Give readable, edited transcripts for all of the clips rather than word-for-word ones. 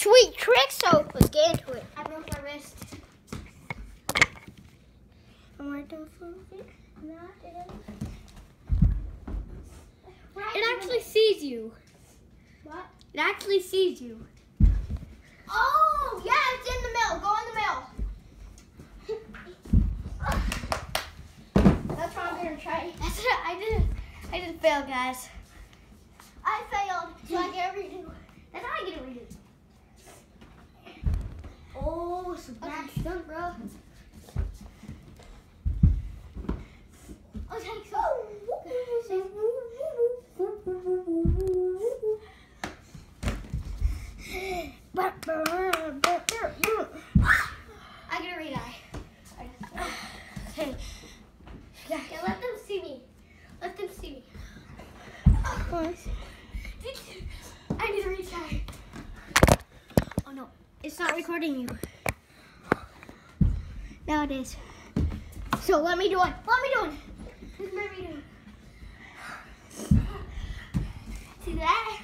sweet trick, so let's get into it. I broke my wrist. It actually sees you. What? It actually sees you. Oh, yeah, it's in the middle. Go in the middle. That's what I'm gonna try. That's what I didn't fail, guys. I failed, so I get a redo. Then I get a redo. Oh, so bad stuff, bro. Okay, so. I get a read eye. Yeah, let them see me. Let them see me. I need a read eye. Oh no, it's not recording you. Now it is. So let me do it. Let me do it. This is my redo. See that?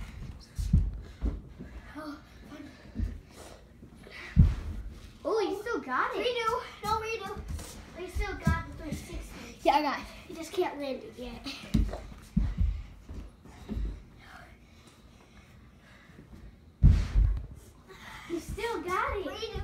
Oh, you still got it. Redo. No redo. We still got the 360. Yeah, I got it. You just can't land it yet. You still got it. Redo.